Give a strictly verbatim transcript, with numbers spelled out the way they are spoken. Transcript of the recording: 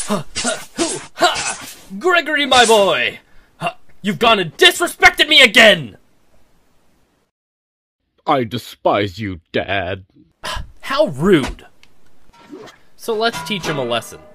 Ha! Gregory, my boy! Ha! You've gone and disrespected me again! I despise you, Dad. How rude! So let's teach him a lesson.